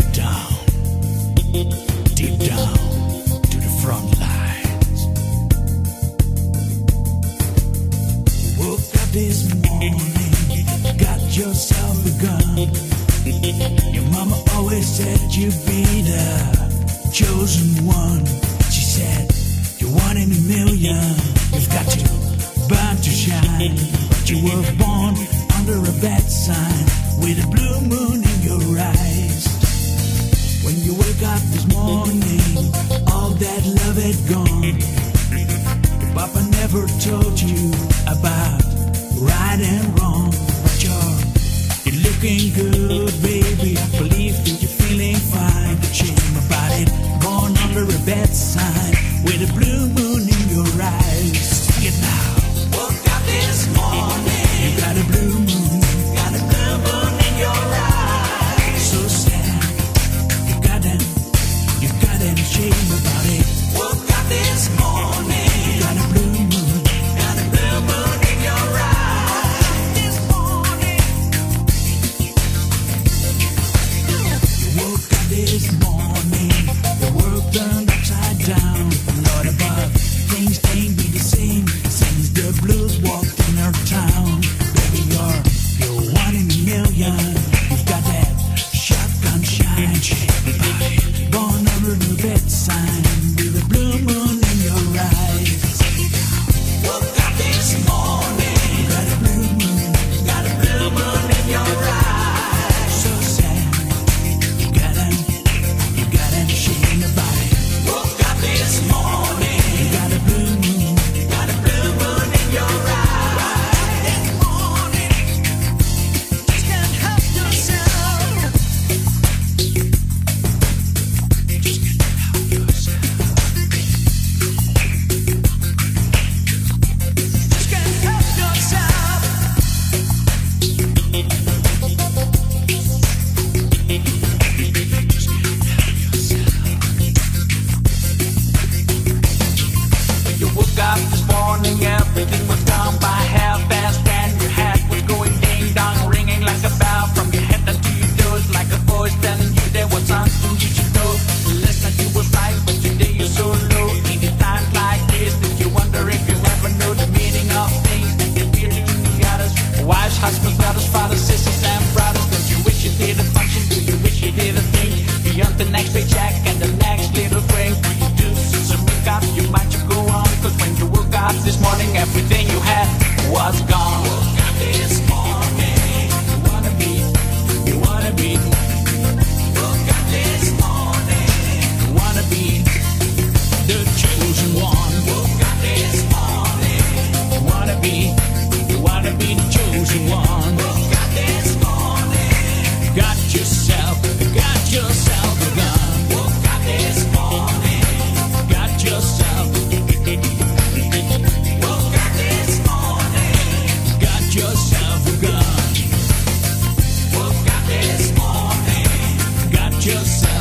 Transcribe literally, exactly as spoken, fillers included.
down, deep down to the front lines. Woke up this morning, got yourself a gun. Your mama always said you'd be the chosen one. She said, you're one in a million, you've got to burn to shine. But you were born under a bad sign, with a blue moon in your eyes. When you wake up this morning, all that love had gone. Your papa never told you about right and wrong. But you're, you're looking good, baby. I believe that you're feeling fine. The shame about it, born under a bad sign, with a blue moon in your eyes. Sing it now. Woke up this morning, you got a blue moon, got a blue moon in your eyes. So sad, you got them, you got them shame about it. Woke up this morning, you got a blue moon, got a blue moon in your eyes. This morning, you woke up this morning, the world turned upside down. Lord above, things ain't be the same since the blues walked in our town. Baby, you're, you're one in a million. You've got that shotgun shine, shine, born under the red sign, with a blue moon in your eyes. Woke up this morning, you got a blue moon, got a blue moon in your eyes. So sad, you got them, you got them shame about it. Woke up this morning, you got a blue moon, got a blue moon in your eyes. This morning, just can't help yourself. Just can't help yourself. Just can't help yourself. When you woke up this morning, everything was gone by half past, and your head was going ding dong, ringing like a bell from your head down to your toes, like a voice telling you there was something you should know. Last night you was right, but today you're so low. In a times like this, that you wonder if you ever know the meaning of things that get weird in the others. Wives, husbands, brothers, fathers, sisters, and brothers. Don't you wish you did a function? Do you wish you did a thing beyond the next paycheck and the next little break? Do you do some makeup? You might just go on, cause when you woke up this morning, everything you had was gone. Woke up this morning, you wanna be, you wanna be. Woke up this morning, you wanna be the chosen one. Woke up this morning, you wanna be, you wanna be the chosen one. Woke up this morning, got yourself, got yourself a gun. Woke up this morning, got yourself. Woke up this morning, got yourself a gun. Woke up this morning, got yourself.